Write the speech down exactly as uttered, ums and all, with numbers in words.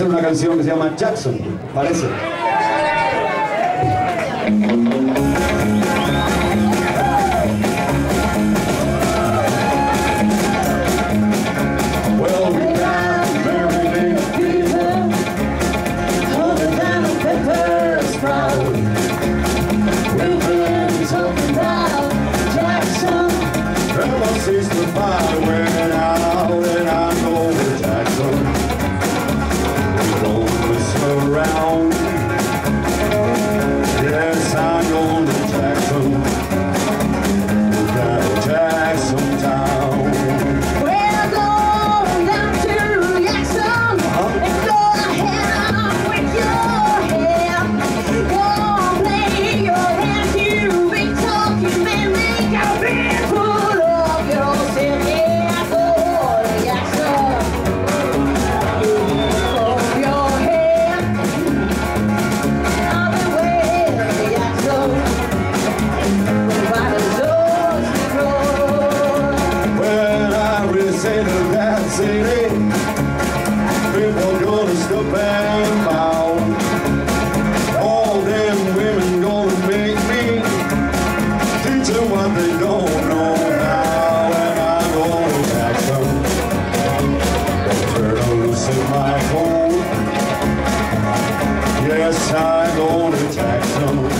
hacer una canción que se llama Jackson, parece. Well, we got very big people, holding down a pepper sprout. We've been talking about Jackson ever since the fire went out, and I know Jackson won't whistle around. Yes, I know the Jackson. We got a Jackson town. We're going down to Jackson, uh-huh. And go ahead with your hair. Go on, play your hand, you big talking man, make a big fool of yourself. Yeah, go to Jackson. Comb your hair. I'll be waiting for Jackson. By the doors we roll. When I really say to that city, people gonna stop and bow. All them women gonna make me teach them what they don't know now. And I go to Jackson, turn loose in my home. Yes, I go to Jackson.